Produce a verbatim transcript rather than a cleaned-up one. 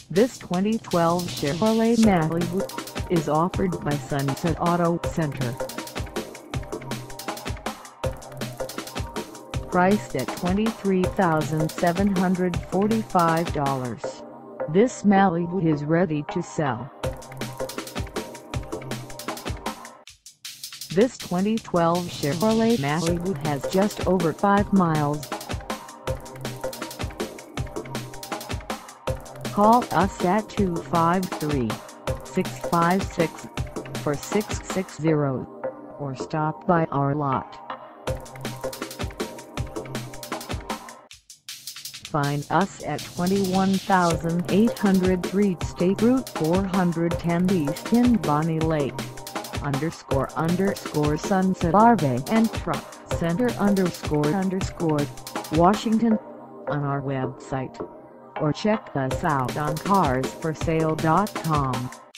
This twenty twelve Chevrolet Malibu is offered by Sunset Auto Center. Priced at twenty-three thousand seven hundred forty-five dollars, this Malibu is ready to sell. This twenty twelve Chevrolet Malibu has just over five miles. Call us at two five three, six five six, four six six zero or stop by our lot. Find us at twenty-one thousand eight hundred three State Route four ten East in Bonney Lake, underscore underscore Sunset R V and Truck Center underscore underscore Washington, on our website, or check us out on cars for sale dot com.